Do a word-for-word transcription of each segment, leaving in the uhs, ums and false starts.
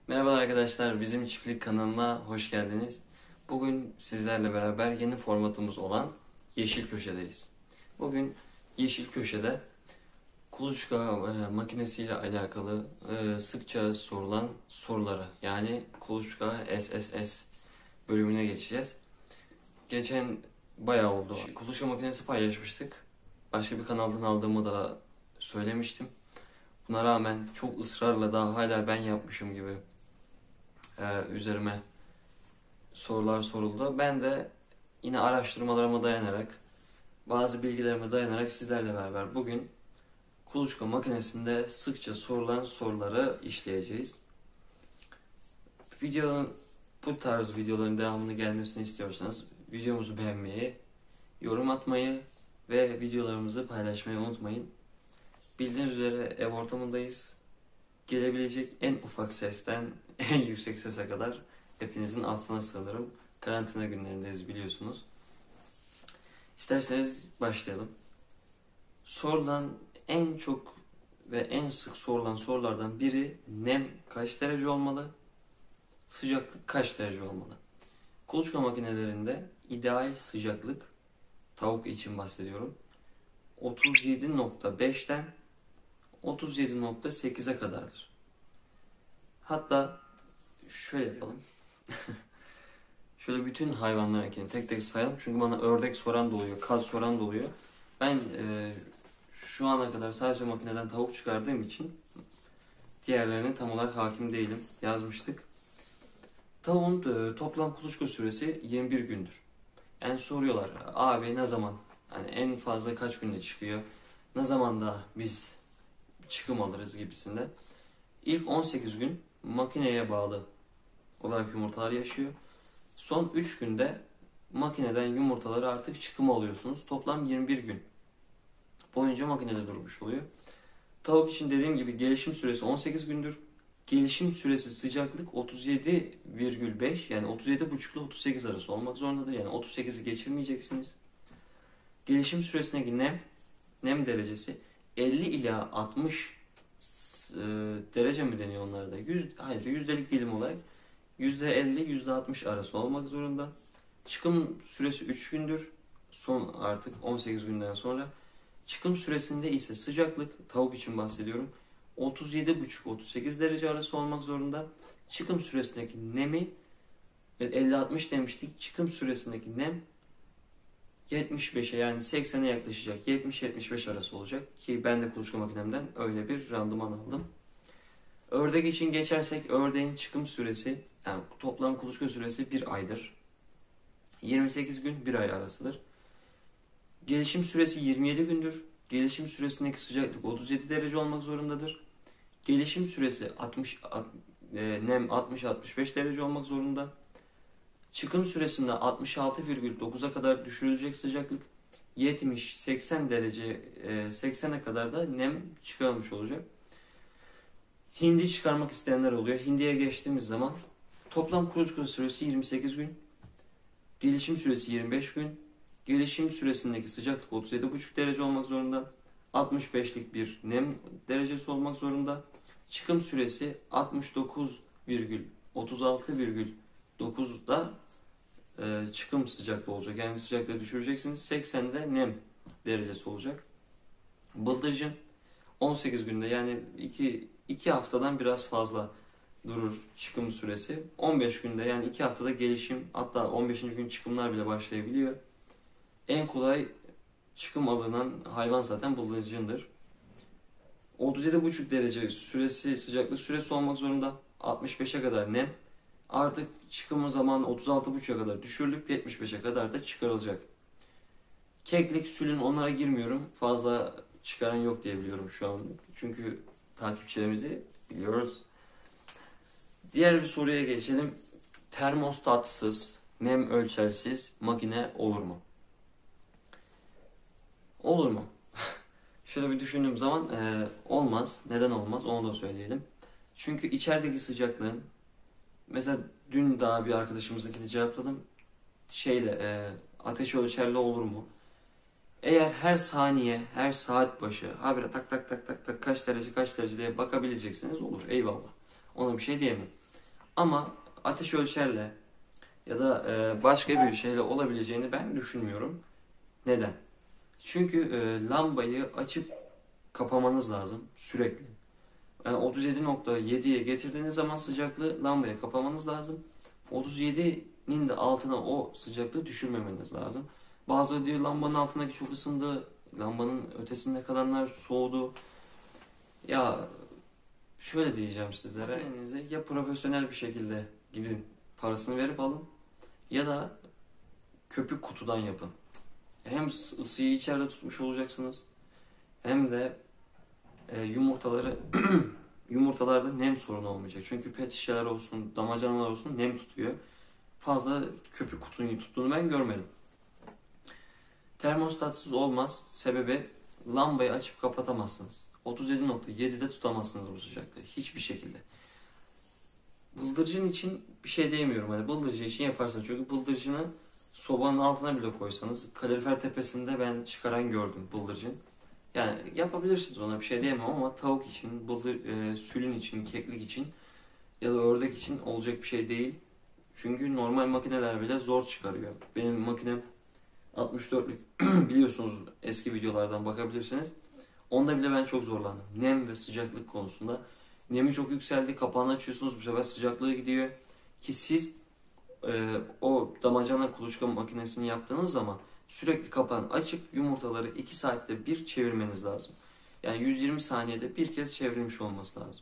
Merhaba arkadaşlar, bizim çiftlik kanalına hoş geldiniz. Bugün sizlerle beraber yeni formatımız olan Yeşil Köşe'deyiz. Bugün Yeşil Köşe'de kuluçka e, makinesiyle alakalı e, sıkça sorulan soruları, yani kuluçka S S S bölümüne geçeceğiz. Geçen bayağı oldu. Kuluçka makinesi paylaşmıştık. Başka bir kanaldan aldığımı da söylemiştim. Buna rağmen çok ısrarla daha hala ben yapmışım gibi e, üzerime sorular soruldu. Ben de yine araştırmalarıma dayanarak, bazı bilgilerime dayanarak sizlerle beraber bugün kuluçka makinesinde sıkça sorulan soruları işleyeceğiz. Videonun bu tarz videoların devamını gelmesini istiyorsanız videomuzu beğenmeyi, yorum atmayı ve videolarımızı paylaşmayı unutmayın. Bildiğiniz üzere ev ortamındayız. Gelebilecek en ufak sesten en yüksek sese kadar hepinizin affına sığınırım. Karantina günlerindeyiz biliyorsunuz. İsterseniz başlayalım. Sorulan en çok ve en sık sorulan sorulardan biri nem kaç derece olmalı? Sıcaklık kaç derece olmalı? Kuluçka makinelerinde ideal sıcaklık, tavuk için bahsediyorum, otuz yedi nokta beşten otuz yedi nokta sekize kadardır. Hatta şöyle yapalım. Şöyle bütün hayvanlarınkini tek tek sayalım. Çünkü bana ördek soran da oluyor, kaz soran da oluyor. Ben e, şu ana kadar sadece makineden tavuk çıkardığım için diğerlerine tam olarak hakim değilim. Yazmıştık. Tavuğun e, toplam kuluçka süresi yirmi bir gündür. Yani soruyorlar, abi ne zaman? Hani en fazla kaç günde çıkıyor? Ne zaman da biz çıkım alırız gibisinde. İlk on sekiz gün makineye bağlı olarak yumurtalar yaşıyor. Son üç günde makineden yumurtaları artık çıkıma alıyorsunuz. Toplam yirmi bir gün boyunca makinede durmuş oluyor. Tavuk için dediğim gibi gelişim süresi on sekiz gündür. Gelişim süresi sıcaklık otuz yedi virgül beş, yani otuz yedi buçuk ile otuz sekiz arası olmak zorundadır. Yani otuz sekizi geçirmeyeceksiniz. Gelişim süresindeki nem, nem derecesi elli ila altmış e, derece mi deniyor onlarda? yüz, hayır, yüzdelik dilim olarak yüzde elli yüzde altmış arası olmak zorunda. Çıkım süresi üç gündür. Son artık on sekiz günden sonra. Çıkım süresinde ise sıcaklık, tavuk için bahsediyorum, otuz yedi buçuk otuz sekiz derece arası olmak zorunda. Çıkım süresindeki nemi elli altmış demiştik. Çıkım süresindeki nem yetmiş beşe, yani seksene yaklaşacak. yetmiş yetmiş beş arası olacak ki ben de kuluçka makinemden öyle bir randıman aldım. Ördek için geçersek, ördeğin çıkım süresi, yani toplam kuluçka süresi bir aydır. yirmi sekiz gün bir ay arasıdır. Gelişim süresi yirmi yedi gündür. Gelişim süresindeki sıcaklık otuz yedi derece olmak zorundadır. Gelişim süresi altmış, e, nem altmış altmış beş derece olmak zorunda. Çıkım süresinde altmış altı virgül dokuza kadar düşürülecek sıcaklık. yetmiş seksen derece, e, seksene kadar da nem çıkarılmış olacak. Hindi çıkarmak isteyenler oluyor. Hindiye geçtiğimiz zaman toplam kuluçka süresi yirmi sekiz gün. Gelişim süresi yirmi beş gün. Gelişim süresindeki sıcaklık otuz yedi buçuk derece olmak zorunda. altmış beşlik bir nem derecesi olmak zorunda. Çıkım süresi altmış dokuz virgül otuz altı virgül dokuzda e, çıkım sıcaklığı olacak. Yani sıcaklığı düşüreceksiniz. seksende nem derecesi olacak. Bıldırcın on sekiz günde, yani iki, iki haftadan biraz fazla durur çıkım süresi. on beş günde, yani iki haftada gelişim, hatta on beşinci gün çıkımlar bile başlayabiliyor. En kolay çıkım alınan hayvan zaten bıldırcındır. otuz yedi buçuk derece süresi, sıcaklık süresi olmak zorunda. altmış beşe kadar nem. Artık çıkımı zamanı otuz altı buçuğa kadar düşürülüp yetmiş beşe kadar da çıkarılacak. Keklik, sülün, onlara girmiyorum. Fazla çıkaran yok diye biliyorum şu an. Çünkü takipçilerimizi biliyoruz. Diğer bir soruya geçelim. Termostatsız, nem ölçersiz makine olur mu? Olur mu? Şöyle bir düşündüğüm zaman e, olmaz. Neden olmaz? Onu da söyleyelim. Çünkü içerideki sıcaklığın, mesela dün daha bir arkadaşımızdakini cevapladım. Şeyle e, ateş ölçerli olur mu? Eğer her saniye, her saat başı habire tak tak tak tak tak kaç derece kaç derece diye bakabileceksiniz, olur. Eyvallah. Ona bir şey diyemem. Ama ateş ölçerle ya da e, başka bir şeyle olabileceğini ben düşünmüyorum. Neden? Çünkü e, lambayı açıp kapamanız lazım sürekli. Yani otuz yedi nokta yediye getirdiğiniz zaman sıcaklığı lambaya kapamanız lazım. otuz yedinin de altına o sıcaklığı düşürmemeniz lazım. Bazıları diyor lambanın altındaki çok ısındı, lambanın ötesinde kalanlar soğudu. Ya şöyle diyeceğim sizlere, elinize ya profesyonel bir şekilde gidin parasını verip alın ya da köpük kutudan yapın. Hem ısıyı içeride tutmuş olacaksınız hem de e, yumurtaları yumurtalarda nem sorunu olmayacak. Çünkü pet şişeler olsun, damacanalar olsun nem tutuyor. Fazla köpük kutunun tuttuğunu ben görmedim. Termostatsız olmaz. Sebebi lambayı açıp kapatamazsınız. otuz yedi nokta yedide tutamazsınız bu sıcaklığı. Hiçbir şekilde. Bıldırcın için bir şey diyemiyorum. Hani bıldırcın için yaparsınız. Çünkü bıldırcını sobanın altına bile koysanız kalorifer tepesinde ben çıkaran gördüm bıldırcın. Yani yapabilirsiniz, ona bir şey diyemem ama tavuk için, bıldır, e, sülün için, keklik için ya da ördek için olacak bir şey değil. Çünkü normal makineler bile zor çıkarıyor. Benim makinem altmış dörtlük biliyorsunuz, eski videolardan bakabilirsiniz. Onda bile ben çok zorlandım. Nem ve sıcaklık konusunda. Nemi çok yükseldi. Kapağını açıyorsunuz, bu sefer sıcaklığı gidiyor. Ki siz e, o damacana kuluçka makinesini yaptığınız zaman sürekli kapağını açıp yumurtaları iki saatte bir çevirmeniz lazım. Yani yüz yirmi saniyede bir kez çevrilmiş olması lazım.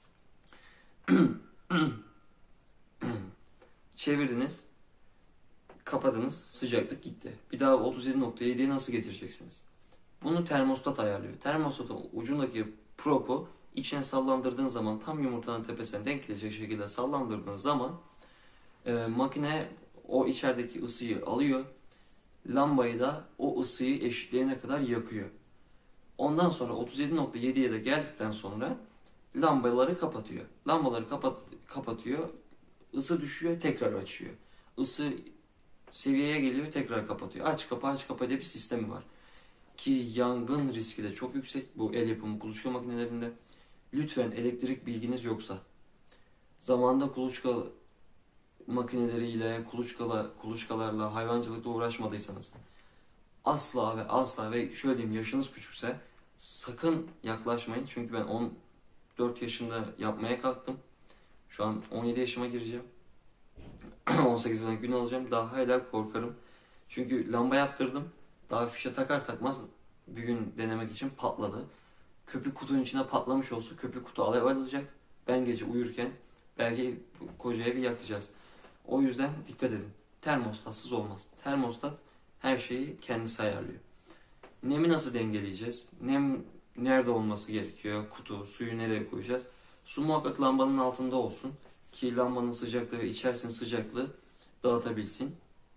Çevirdiniz, kapadınız, sıcaklık gitti. Bir daha otuz yedi nokta yediye nasıl getireceksiniz? Bunu termostat ayarlıyor. Termostatın ucundaki probu içine sallandırdığın zaman, tam yumurtanın tepesine denk gelecek şekilde sallandırdığınız zaman e, makine o içerideki ısıyı alıyor. Lambayı da o ısıyı eşitleyene kadar yakıyor. Ondan sonra otuz yedi nokta yediye de geldikten sonra lambaları kapatıyor. Lambaları kapat, kapatıyor. Isı düşüyor, tekrar açıyor. Isı seviyeye geliyor, tekrar kapatıyor. Aç kapa aç kapa diye bir sistemi var. Ki yangın riski de çok yüksek bu el yapımı kuluçka makinelerinde. Lütfen elektrik bilginiz yoksa, zamanında kuluçka makineleriyle, kuluçkala, kuluçkalarla, hayvancılıkla uğraşmadıysanız asla ve asla, ve şöyle diyeyim, yaşınız küçükse sakın yaklaşmayın. Çünkü ben on dört yaşında yapmaya kalktım. Şu an on yedi yaşıma gireceğim. on sekizden gün alacağım. Daha hala korkarım. Çünkü lamba yaptırdım. Daha fişe takar takmaz bir gün denemek için patladı. Köpük kutunun içine patlamış olsa köpük kutu alev alacak. Ben gece uyurken belki koca evi yakacağız. O yüzden dikkat edin. Termostatsız olmaz. Termostat her şeyi kendisi ayarlıyor. Nemi nasıl dengeleyeceğiz? Nem nerede olması gerekiyor? Kutu, suyu nereye koyacağız? Su muhakkak lambanın altında olsun ki lambanın sıcaklığı ve içerisinin sıcaklığı dağıtabilsin.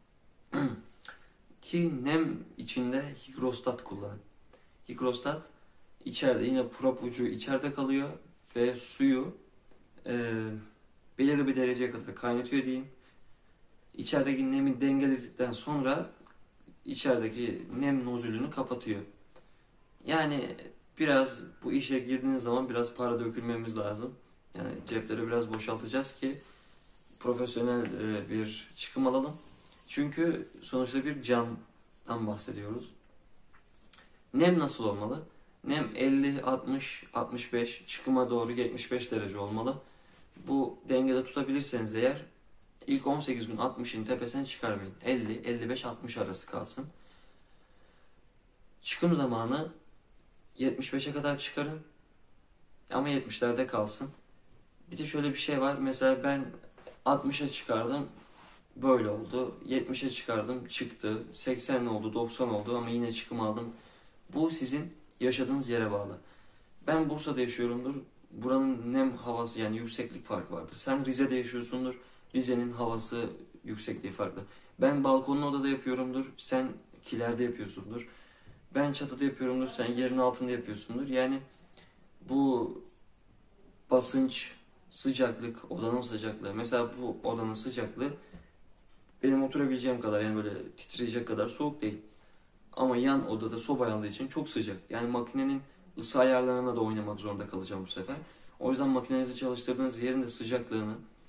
Ki nem içinde higrostat kullanın. Higrostat içeride, yine prop ucu içeride kalıyor ve suyu e, belirli bir dereceye kadar kaynatıyor diyeyim. İçerideki nemi dengeledikten sonra içerideki nem nozülünü kapatıyor. Yani biraz bu işe girdiğiniz zaman biraz para dökülmemiz lazım. Yani cepleri biraz boşaltacağız ki profesyonel bir çıkım alalım. Çünkü sonuçta bir candan bahsediyoruz. Nem nasıl olmalı? Nem elli, altmış, altmış beş, çıkıma doğru yetmiş beş derece olmalı. Bu dengede tutabilirseniz eğer ilk on sekiz gün altmışın tepesine çıkarmayın. elli, elli beş, altmış arası kalsın. Çıkım zamanı yetmiş beşe kadar çıkarın ama yetmişlerde kalsın. Bir de şöyle bir şey var. Mesela ben altmışa çıkardım, böyle oldu. yetmişe çıkardım, çıktı. seksen oldu, doksan oldu ama yine çıkım aldım. Bu sizin yaşadığınız yere bağlı. Ben Bursa'da yaşıyorumdur. Buranın nem havası, yani yükseklik farkı vardır. Sen Rize'de yaşıyorsundur. Rize'nin havası, yüksekliği farklı. Ben balkonlu odada yapıyorumdur. Sen kilerde yapıyorsundur. Ben çatıda yapıyorumdur. Sen yerin altında yapıyorsundur. Yani bu basınç, sıcaklık, odanın sıcaklığı. Mesela bu odanın sıcaklığı benim oturabileceğim kadar, yani böyle titreyecek kadar soğuk değil. Ama yan odada soba yandığı için çok sıcak. Yani makinenin ısı ayarlarına da oynamak zorunda kalacağım bu sefer. O yüzden makinenizi çalıştırdığınız yerin de sıcaklığını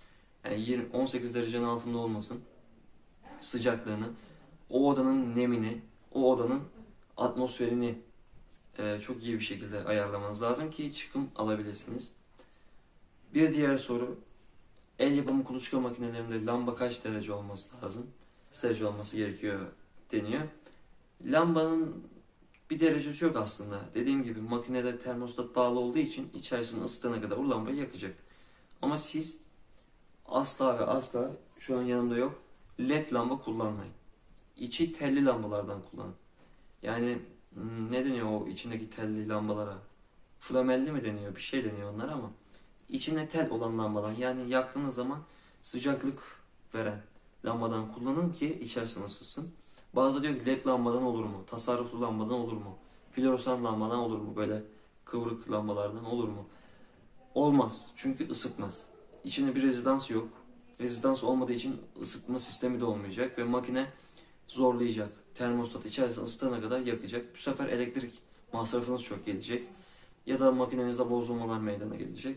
Yani yirmi, on sekiz derecenin altında olmasın. Sıcaklığını, o odanın nemini, o odanın atmosferini e, çok iyi bir şekilde ayarlamanız lazım ki çıkım alabilirsiniz. Bir diğer soru, el yapımı kuluçka makinelerinde lamba kaç derece olması lazım? Kaç derece olması gerekiyor deniyor. Lambanın bir derecesi yok aslında. Dediğim gibi makinede termostat bağlı olduğu için içerisini ısıtana kadar o lambayı yakacak. Ama siz asla ve asla, şu an yanımda yok, led lamba kullanmayın. İçi telli lambalardan kullanın. Yani ne deniyor o içindeki telli lambalara? Flamelli mi deniyor? Bir şey deniyor onlara ama içine tel olan lambadan, yani yaktığınız zaman sıcaklık veren lambadan kullanın ki içerisine ısıtsın. Bazıları diyor ki led lambadan olur mu? Tasarruflu lambadan olur mu? Floresan lambadan olur mu? Böyle kıvrık lambalardan olur mu? Olmaz. Çünkü ısıtmaz. İçinde bir rezidans yok. Rezidans olmadığı için ısıtma sistemi de olmayacak ve makine zorlayacak. Termostat içerisinde ısıtana kadar yakacak. Bu sefer elektrik masrafınız çok gelecek. Ya da makinenizde bozulmalar meydana gelecek.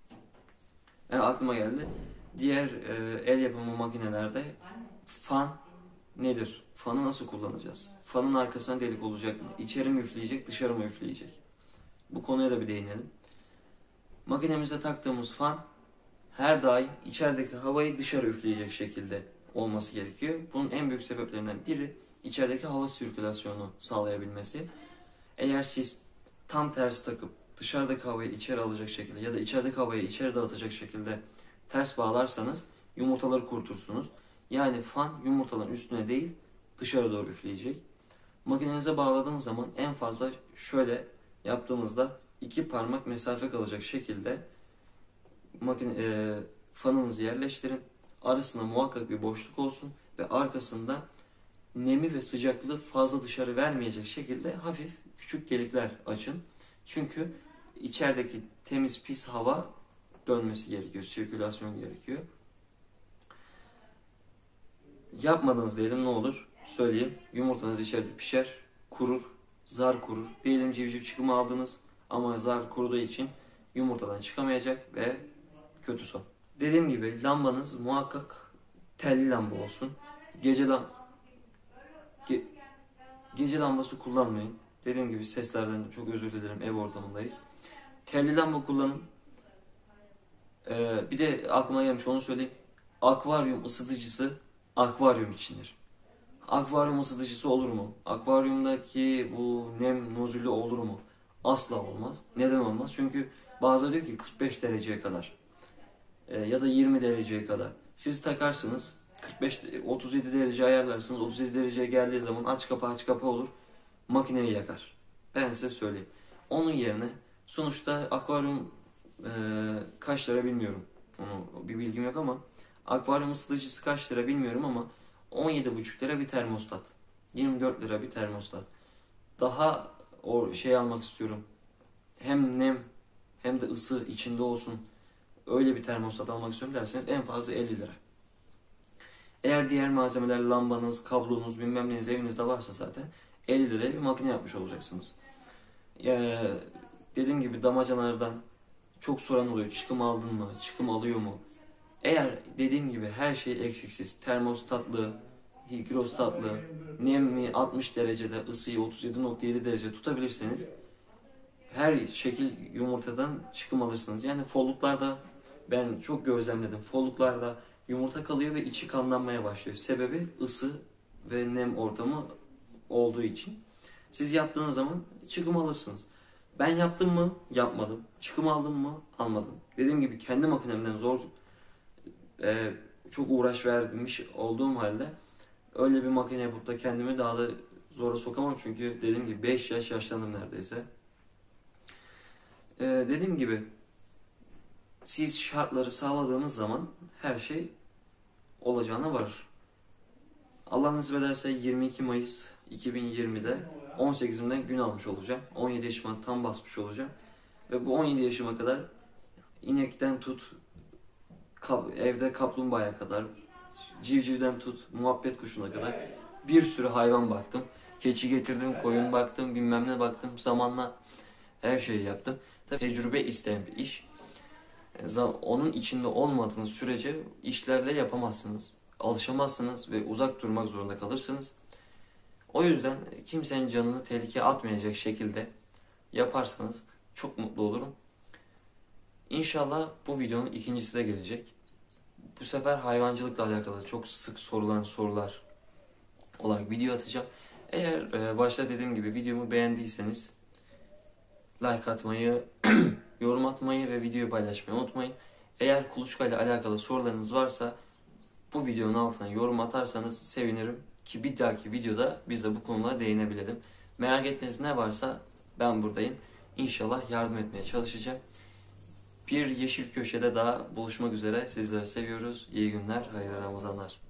E, aklıma geldi. Diğer e, el yapımı makinelerde fan nedir? Fanı nasıl kullanacağız? Fanın arkasına delik olacak mı? İçeri mi üfleyecek, dışarı mı üfleyecek? Bu konuya da bir değinelim. Makinemize taktığımız fan her daim içerideki havayı dışarı üfleyecek şekilde olması gerekiyor. Bunun en büyük sebeplerinden biri içerideki hava sirkülasyonu sağlayabilmesi. Eğer siz tam tersi takıp dışarıdaki havayı içeri alacak şekilde ya da içerideki havayı içeri dağıtacak şekilde ters bağlarsanız yumurtaları kurutursunuz. Yani fan yumurtaların üstüne değil dışarı doğru üfleyecek. Makinenize bağladığınız zaman en fazla şöyle yaptığınızda iki parmak mesafe kalacak şekilde makine, e, fanınızı yerleştirin. Arasında muhakkak bir boşluk olsun ve arkasında nemi ve sıcaklığı fazla dışarı vermeyecek şekilde hafif küçük delikler açın. Çünkü içerideki temiz pis hava dönmesi gerekiyor, sirkülasyon gerekiyor. Yapmadınız diyelim, ne olur söyleyeyim. Yumurtanız içeride pişer, kurur, zar kurur. Diyelim civciv çıkımı aldınız ama zar kuruduğu için yumurtadan çıkamayacak ve kötü son. Dediğim gibi lambanız muhakkak telli lamba olsun. Gece lam Ge gece lambası kullanmayın. Dediğim gibi seslerden çok özür dilerim, ev ortamındayız. Telli lamba kullanın. Ee, bir de aklıma gelmiş onu söyleyeyim. Akvaryum ısıtıcısı akvaryum içindir. Akvaryum ısıtıcısı olur mu? Akvaryumdaki bu nem nozülü olur mu? Asla olmaz. Neden olmaz? Çünkü bazıları diyor ki kırk beş dereceye kadar e, ya da yirmi dereceye kadar. Siz takarsınız kırk beş otuz yedi derece ayarlarsınız. otuz yedi dereceye geldiği zaman aç kapa aç kapa olur. Makineyi yakar. Ben size söyleyeyim. Onun yerine sonuçta akvaryum e, kaç lira bilmiyorum. Onu bir bilgim yok ama akvaryum ısıtıcısı kaç lira bilmiyorum ama on yedi buçuk lira bir termostat. yirmi dört lira bir termostat. Daha o şey almak istiyorum. Hem nem hem de ısı içinde olsun. Öyle bir termostat almak istiyorum derseniz en fazla elli lira. Eğer diğer malzemeler lambanız, kablonuz, bilmem neniz evinizde varsa zaten elli liraya bir makine yapmış olacaksınız. Ee, dediğim gibi damacanalardan çok soran oluyor. Çıkım aldın mı? Çıkım alıyor mu? Eğer dediğim gibi her şey eksiksiz, termostatlı, higrostatlı, nemi altmış derecede, ısıyı otuz yedi nokta yedi derece tutabilirseniz her şekil yumurtadan çıkım alırsınız. Yani folluklarda ben çok gözlemledim. Folluklarda yumurta kalıyor ve içi kanlanmaya başlıyor. Sebebi ısı ve nem ortamı olduğu için. Siz yaptığınız zaman çıkım alırsınız. Ben yaptım mı? Yapmadım. Çıkım aldım mı? Almadım. Dediğim gibi kendi makinemden zor e, çok uğraş vermiş olduğum halde öyle bir makine yapıp da kendimi daha da zora sokamam. Çünkü dediğim gibi beş yaş yaşlandım neredeyse. E, dediğim gibi siz şartları sağladığınız zaman her şey olacağına varır. Allah nasip ederse yirmi iki Mayıs iki bin yirmide on sekizimden gün almış olacağım. on yedi yaşıma tam basmış olacağım. Ve bu on yedi yaşıma kadar inekten tut, kap, evde kaplumbağaya kadar, civcivden tut, muhabbet kuşuna kadar bir sürü hayvan baktım. Keçi getirdim, koyun baktım, bilmem ne baktım. Zamanla her şeyi yaptım. Tabii tecrübe isteyen bir iş. Onun içinde olmadığınız sürece işlerle yapamazsınız. Alışamazsınız ve uzak durmak zorunda kalırsınız. O yüzden kimsenin canını tehlikeye atmayacak şekilde yaparsanız çok mutlu olurum. İnşallah bu videonun ikincisi de gelecek. Bu sefer hayvancılıkla alakalı çok sık sorulan sorular olarak video atacağım. Eğer başta dediğim gibi videomu beğendiyseniz like atmayı, yorum atmayı ve videoyu paylaşmayı unutmayın. Eğer kuluçka ile alakalı sorularınız varsa bu videonun altına yorum atarsanız sevinirim ki bir dahaki videoda biz de bu konulara değinebilelim. Merak ettiğiniz ne varsa ben buradayım. İnşallah yardım etmeye çalışacağım. Bir yeşil köşede daha buluşmak üzere. Sizleri seviyoruz. İyi günler, hayırlı Ramazanlar.